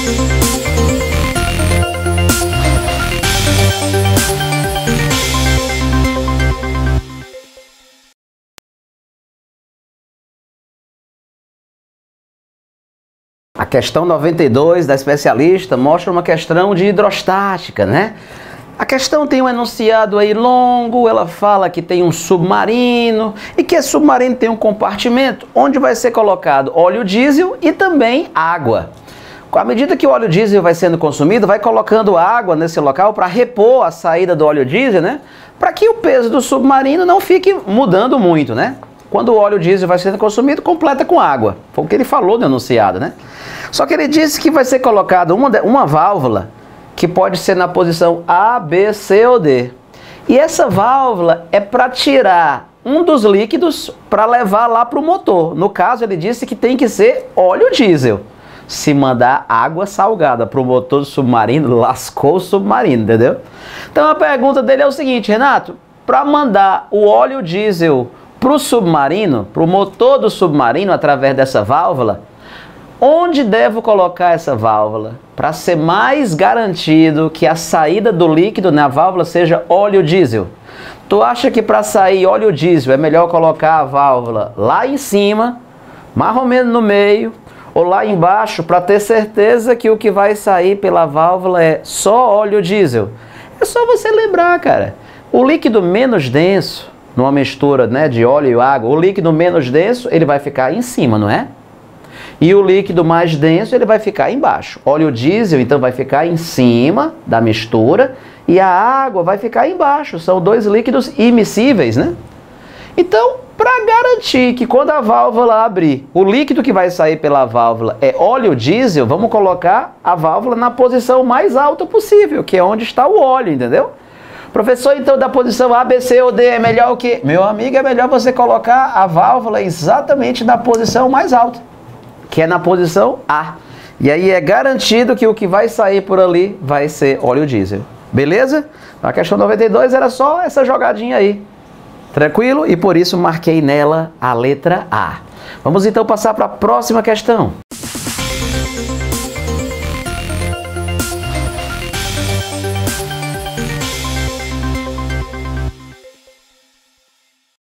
A questão 92 da especialista mostra uma questão de hidrostática, né? A questão tem um enunciado aí longo, ela fala que tem um submarino e que esse submarino tem um compartimento onde vai ser colocado óleo diesel e também água. À medida que o óleo diesel vai sendo consumido, vai colocando água nesse local para repor a saída do óleo diesel, né? Para que o peso do submarino não fique mudando muito, né? Quando o óleo diesel vai sendo consumido, completa com água. Foi o que ele falou no enunciado, né? Só que ele disse que vai ser colocado uma válvula que pode ser na posição A, B, C ou D. E essa válvula é para tirar um dos líquidos para levar lá para o motor. No caso, ele disse que tem que ser óleo diesel. Se mandar água salgada para o motor do submarino, lascou o submarino, entendeu? Então a pergunta dele é o seguinte: Renato, para mandar o óleo diesel para o submarino, para o motor do submarino através dessa válvula, onde devo colocar essa válvula para ser mais garantido que a saída do líquido na válvula seja óleo diesel? Tu acha que para sair óleo diesel é melhor colocar a válvula lá em cima, mais ou menos no meio, ou lá embaixo, para ter certeza que o que vai sair pela válvula é só óleo diesel? É só você lembrar, cara, o líquido menos denso, numa mistura, né, de óleo e água, o líquido menos denso ele vai ficar em cima, não é? E o líquido mais denso ele vai ficar embaixo. Óleo diesel então vai ficar em cima da mistura e a água vai ficar embaixo. São dois líquidos immiscíveis, né? Então, para garantir que quando a válvula abrir, o líquido que vai sair pela válvula é óleo diesel, vamos colocar a válvula na posição mais alta possível, que é onde está o óleo, entendeu? Professor, então da posição A, B, C ou D é melhor o quê? Meu amigo, é melhor você colocar a válvula exatamente na posição mais alta, que é na posição A. E aí é garantido que o que vai sair por ali vai ser óleo diesel. Beleza? A questão 92 era só essa jogadinha aí. Tranquilo? E por isso marquei nela a letra A. Vamos então passar para a próxima questão.